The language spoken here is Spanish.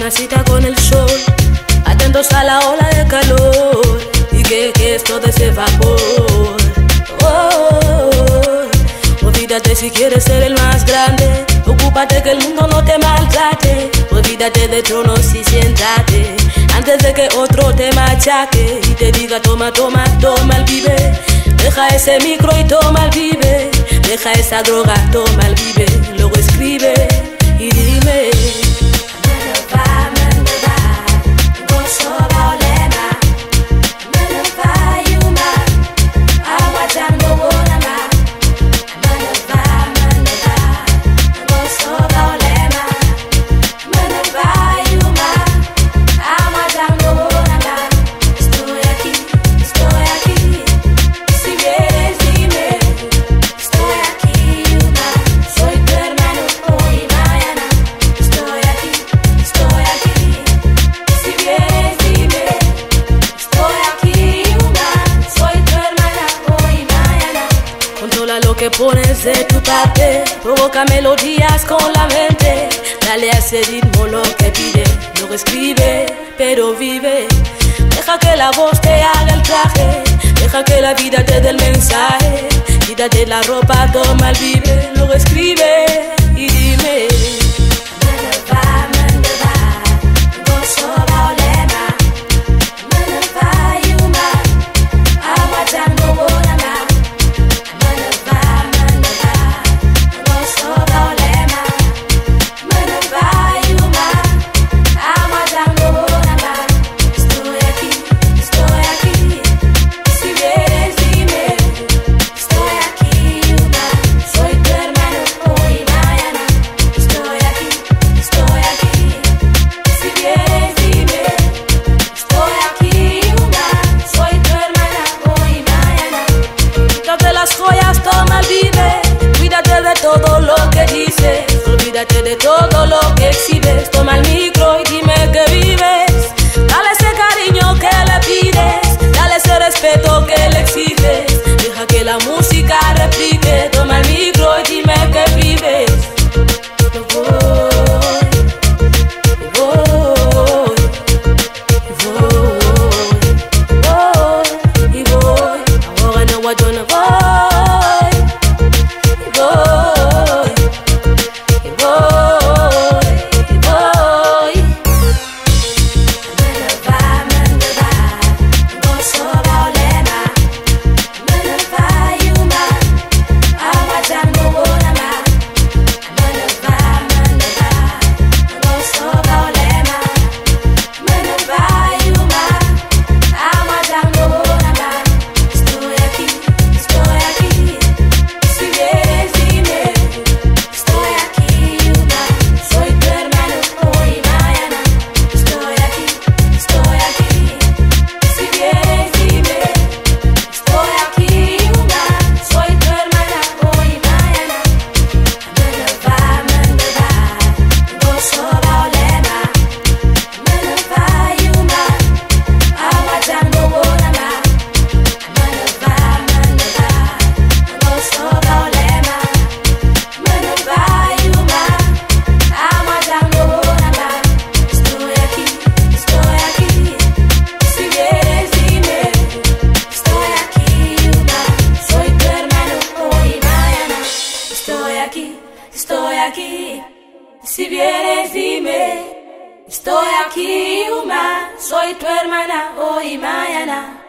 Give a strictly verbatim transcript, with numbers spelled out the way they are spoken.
una cita con el sol, atentos a la ola de calor y que, que esto de ese vapor. Oh, olvídate si quieres ser el más grande, ocúpate que el mundo no te maltrate. Olvídate de tronos y siéntate antes de que otro te machaque y te diga toma, toma, toma el vive. Deja ese micro y toma el vive. Deja esa droga, toma el vive. Luego escribe y dime. Lo que pones de tu parte, provoca melodías con la mente. Dale a ese ritmo lo que pide, luego escribe, pero vive. Deja que la voz te haga el traje, deja que la vida te dé el mensaje. Quítate la ropa, toma el vive, luego escribe y dime. Todo lo que dices, olvídate de todo lo que exhibes. Toma el micro y dime que vives. Dale ese cariño que le pides, dale ese respeto que le exiges. Deja que la música replique. Toma el micro y dime que vives. Yo voy, voy, voy, voy, voy. Ahora no voy, yo no voy. Estoy aquí, si vienes dime. Estoy aquí, Uma, soy tu hermana hoy y mañana.